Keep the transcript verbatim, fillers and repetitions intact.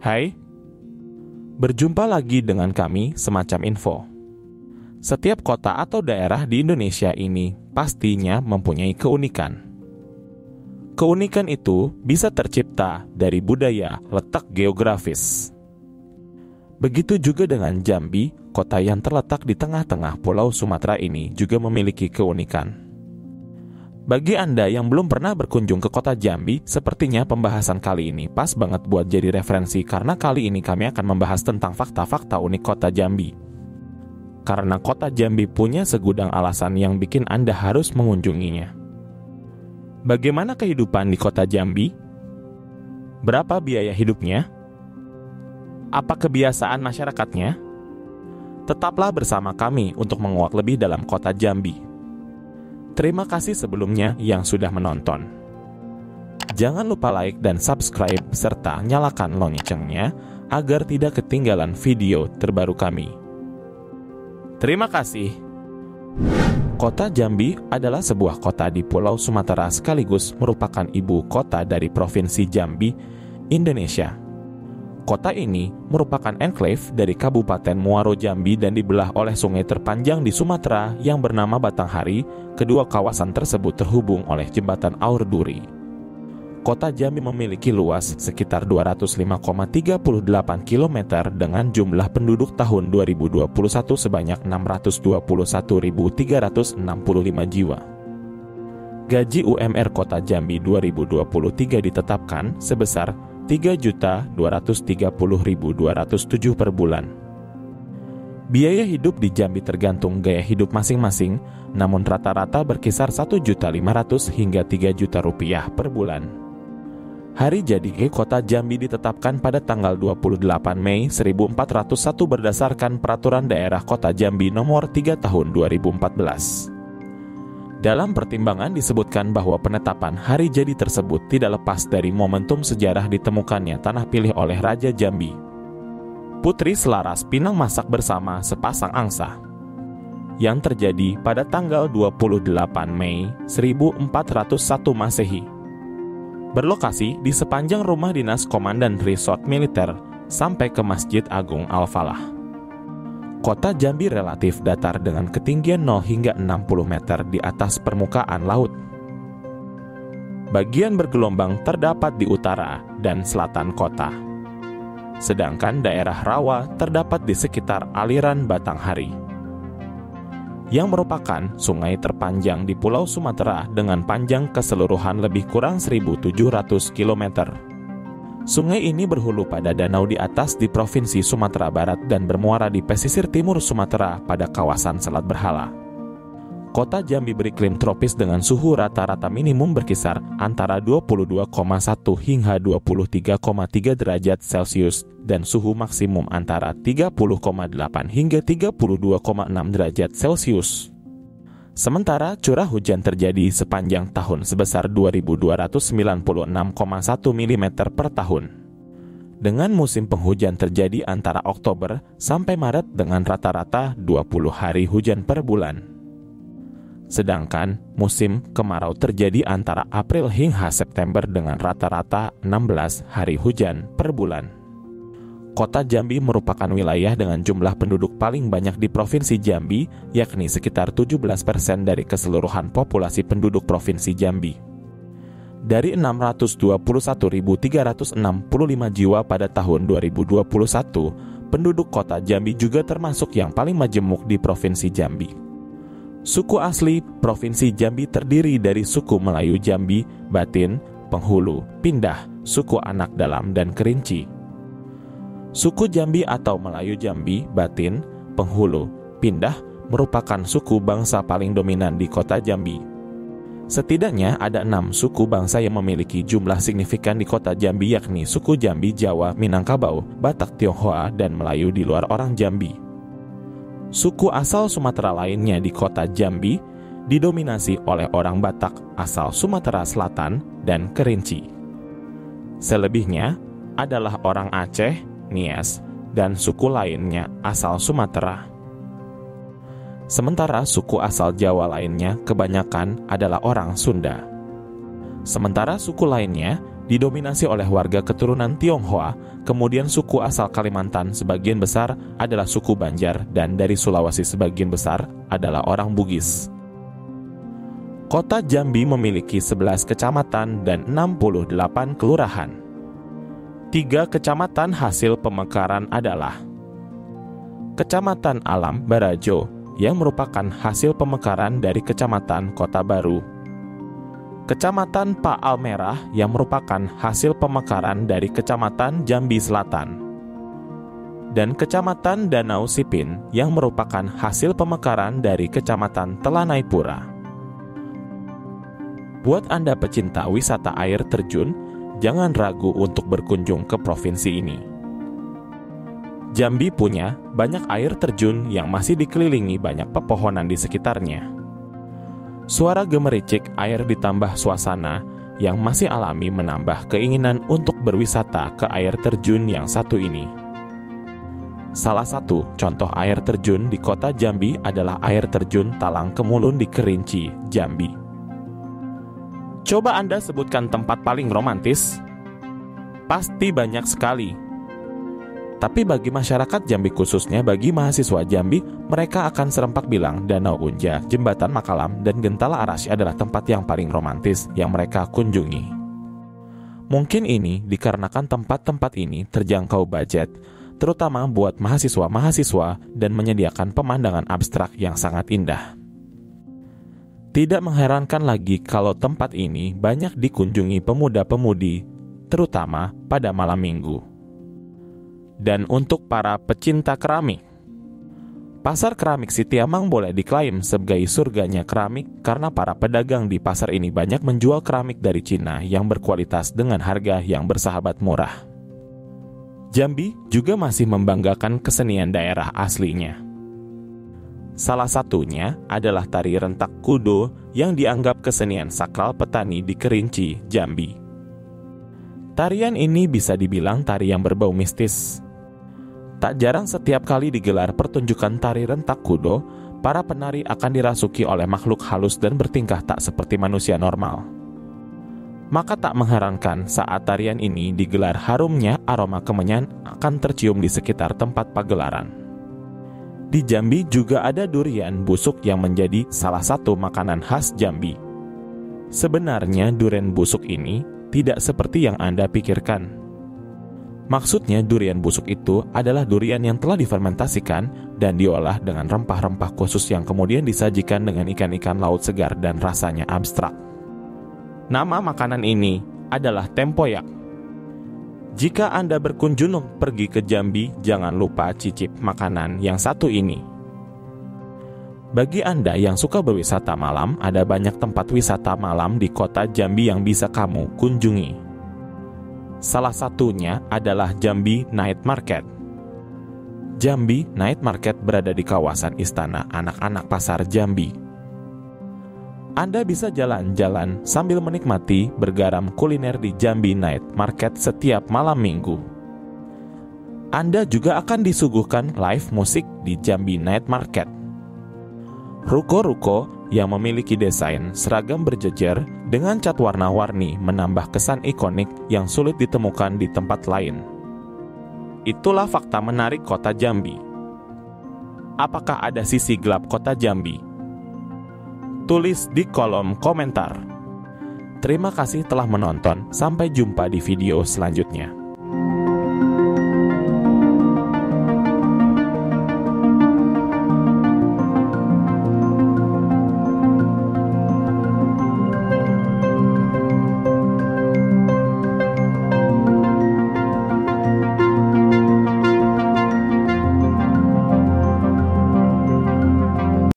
Hai, berjumpa lagi dengan kami Semacam Info. Setiap kota atau daerah di Indonesia ini pastinya mempunyai keunikan. Keunikan itu bisa tercipta dari budaya letak geografis. Begitu juga dengan Jambi, kota yang terletak di tengah-tengah Pulau Sumatera ini juga memiliki keunikan. Bagi Anda yang belum pernah berkunjung ke kota Jambi, sepertinya pembahasan kali ini pas banget buat jadi referensi karena kali ini kami akan membahas tentang fakta-fakta unik kota Jambi. Karena kota Jambi punya segudang alasan yang bikin Anda harus mengunjunginya. Bagaimana kehidupan di kota Jambi? Berapa biaya hidupnya? Apa kebiasaan masyarakatnya? Tetaplah bersama kami untuk menguak lebih dalam kota Jambi. Terima kasih sebelumnya yang sudah menonton. Jangan lupa like dan subscribe serta nyalakan loncengnya agar tidak ketinggalan video terbaru kami. Terima kasih. Kota Jambi adalah sebuah kota di Pulau Sumatera sekaligus merupakan ibu kota dari Provinsi Jambi, Indonesia. Kota ini merupakan enklave dari Kabupaten Muaro Jambi dan dibelah oleh sungai terpanjang di Sumatera yang bernama Batanghari. Kedua kawasan tersebut terhubung oleh jembatan Aur Duri. Kota Jambi memiliki luas sekitar dua ratus lima koma tiga delapan kilometer dengan jumlah penduduk tahun dua ribu dua puluh satu sebanyak enam ratus dua puluh satu ribu tiga ratus enam puluh lima jiwa. Gaji U M R Kota Jambi dua ribu dua puluh tiga ditetapkan sebesar tiga juta dua ratus tiga puluh ribu dua ratus tujuh per bulan. Biaya hidup di Jambi tergantung gaya hidup masing-masing, namun rata-rata berkisar satu juta lima ratus hingga tiga juta rupiah per bulan. Hari jadi Kota Jambi ditetapkan pada tanggal dua puluh delapan Mei seribu empat ratus satu berdasarkan Peraturan Daerah Kota Jambi Nomor tiga Tahun dua ribu empat belas. Dalam pertimbangan disebutkan bahwa penetapan hari jadi tersebut tidak lepas dari momentum sejarah ditemukannya tanah pilih oleh Raja Jambi. Putri selaras pinang masak bersama sepasang angsa. Yang terjadi pada tanggal dua puluh delapan Mei seribu empat ratus satu Masehi. Berlokasi di sepanjang rumah dinas Komandan Resort Militer sampai ke Masjid Agung Al-Falah. Kota Jambi relatif datar dengan ketinggian nol hingga enam puluh meter di atas permukaan laut. Bagian bergelombang terdapat di utara dan selatan kota. Sedangkan daerah rawa terdapat di sekitar aliran Batanghari, yang merupakan sungai terpanjang di Pulau Sumatera dengan panjang keseluruhan lebih kurang seribu tujuh ratus kilometer. Sungai ini berhulu pada danau di atas di Provinsi Sumatera Barat dan bermuara di pesisir timur Sumatera pada kawasan Selat Berhala. Kota Jambi beriklim tropis dengan suhu rata-rata minimum berkisar antara dua puluh dua koma satu hingga dua puluh tiga koma tiga derajat Celcius dan suhu maksimum antara tiga puluh koma delapan hingga tiga puluh dua koma enam derajat Celcius. Sementara curah hujan terjadi sepanjang tahun sebesar dua ribu dua ratus sembilan puluh enam koma satu milimeter per tahun. Dengan musim penghujan terjadi antara Oktober sampai Maret dengan rata-rata dua puluh hari hujan per bulan. Sedangkan musim kemarau terjadi antara April hingga September dengan rata-rata enam belas hari hujan per bulan. Kota Jambi merupakan wilayah dengan jumlah penduduk paling banyak di Provinsi Jambi, yakni sekitar tujuh belas persen dari keseluruhan populasi penduduk Provinsi Jambi. Dari enam ratus dua puluh satu ribu tiga ratus enam puluh lima jiwa pada tahun dua ribu dua puluh satu, penduduk Kota Jambi juga termasuk yang paling majemuk di Provinsi Jambi. Suku asli Provinsi Jambi terdiri dari suku Melayu Jambi, Batin, Penghulu, Pindah, suku Anak Dalam, dan Kerinci. Suku Jambi atau Melayu Jambi, Batin, Penghulu, Pindah merupakan suku bangsa paling dominan di Kota Jambi. Setidaknya ada enam suku bangsa yang memiliki jumlah signifikan di Kota Jambi, yakni suku Jambi, Jawa, Minangkabau, Batak, Tionghoa, dan Melayu di luar orang Jambi. Suku asal Sumatera lainnya di Kota Jambi didominasi oleh orang Batak asal Sumatera Selatan dan Kerinci. Selebihnya adalah orang Aceh, Nias, dan suku lainnya asal Sumatera. Sementara suku asal Jawa lainnya kebanyakan adalah orang Sunda. Sementara suku lainnya didominasi oleh warga keturunan Tionghoa, kemudian suku asal Kalimantan sebagian besar adalah suku Banjar, dan dari Sulawesi sebagian besar adalah orang Bugis. Kota Jambi memiliki sebelas kecamatan dan enam puluh delapan kelurahan. Tiga kecamatan hasil pemekaran adalah Kecamatan Alam Barajo, yang merupakan hasil pemekaran dari Kecamatan Kota Baru. Kecamatan Paal Merah, yang merupakan hasil pemekaran dari Kecamatan Jambi Selatan. Dan Kecamatan Danau Sipin, yang merupakan hasil pemekaran dari Kecamatan Telanaipura. Buat Anda pecinta wisata air terjun, jangan ragu untuk berkunjung ke provinsi ini. Jambi punya banyak air terjun yang masih dikelilingi banyak pepohonan di sekitarnya. Suara gemericik air ditambah suasana yang masih alami menambah keinginan untuk berwisata ke air terjun yang satu ini. Salah satu contoh air terjun di kota Jambi adalah air terjun Talang Kemulun di Kerinci, Jambi. Coba Anda sebutkan tempat paling romantis? Pasti banyak sekali. Tapi bagi masyarakat Jambi, khususnya bagi mahasiswa Jambi, mereka akan serempak bilang Danau Unja, Jembatan Makalam, dan Gentala Arasy adalah tempat yang paling romantis yang mereka kunjungi. Mungkin ini dikarenakan tempat-tempat ini terjangkau budget, terutama buat mahasiswa-mahasiswa, dan menyediakan pemandangan abstrak yang sangat indah. Tidak mengherankan lagi kalau tempat ini banyak dikunjungi pemuda-pemudi, terutama pada malam minggu. Dan untuk para pecinta keramik, Pasar Keramik Sitiamang boleh diklaim sebagai surganya keramik karena para pedagang di pasar ini banyak menjual keramik dari Cina yang berkualitas dengan harga yang bersahabat murah. Jambi juga masih membanggakan kesenian daerah aslinya. Salah satunya adalah tari rentak kudo yang dianggap kesenian sakral petani di Kerinci, Jambi. Tarian ini bisa dibilang tari yang berbau mistis. Tak jarang setiap kali digelar pertunjukan tari rentak kudo, para penari akan dirasuki oleh makhluk halus dan bertingkah tak seperti manusia normal. Maka tak mengherankan saat tarian ini digelar, harumnya aroma kemenyan akan tercium di sekitar tempat pagelaran. Di Jambi juga ada durian busuk yang menjadi salah satu makanan khas Jambi. Sebenarnya durian busuk ini tidak seperti yang Anda pikirkan. Maksudnya durian busuk itu adalah durian yang telah difermentasikan dan diolah dengan rempah-rempah khusus yang kemudian disajikan dengan ikan-ikan laut segar dan rasanya abstrak. Nama makanan ini adalah tempoyak. Jika Anda berkunjung pergi ke Jambi, jangan lupa cicip makanan yang satu ini. Bagi Anda yang suka berwisata malam, ada banyak tempat wisata malam di kota Jambi yang bisa kamu kunjungi. Salah satunya adalah Jambi Night Market. Jambi Night Market berada di kawasan Istana Anak-anak Pasar Jambi. Anda bisa jalan-jalan sambil menikmati bergaram kuliner di Jambi Night Market setiap malam minggu. Anda juga akan disuguhkan live musik di Jambi Night Market. Ruko-ruko yang memiliki desain seragam berjejer dengan cat warna-warni menambah kesan ikonik yang sulit ditemukan di tempat lain. Itulah fakta menarik kota Jambi. Apakah ada sisi gelap kota Jambi? Tulis di kolom komentar. Terima kasih telah menonton, sampai jumpa di video selanjutnya.